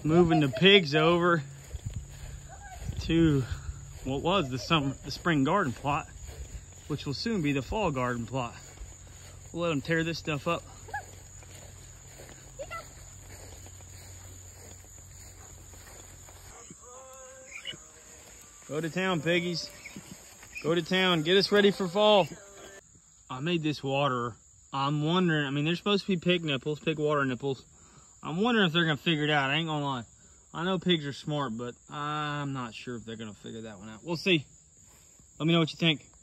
moving the pigs over to what was the spring garden plot, which will soon be the fall garden plot. We'll let them tear this stuff up. Go to town, piggies. Go to town. Get us ready for fall. I made this water. I'm wondering, I mean, they're supposed to be pig nipples, pig water nipples. I'm wondering if they're going to figure it out. I ain't going to lie. I know pigs are smart, but I'm not sure if they're going to figure that one out. We'll see. Let me know what you think.